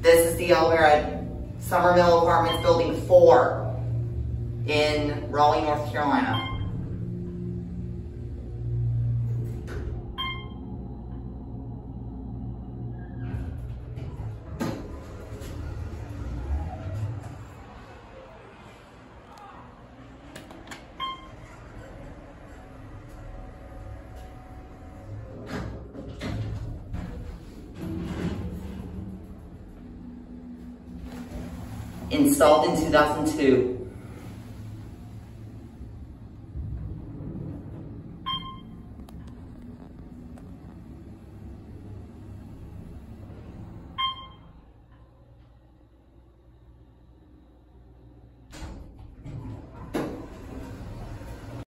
This is the elevator at Summermill Apartments Building 4 in Raleigh, North Carolina. Installed in 2002.